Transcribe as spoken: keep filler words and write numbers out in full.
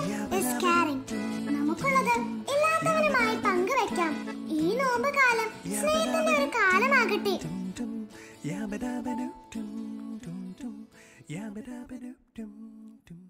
is caring. നമുക്കുള്ളത് ഇല്ലാത്തവരുമായി പങ്കുവെക്കാം. ഈ നോമ്പ് കാലം സ്നേഹത്തിന്റെ ഒരു കാലമാകട്ടെ. Yabba dabba doo doo doo doo. Yabba dabba doo doo doo.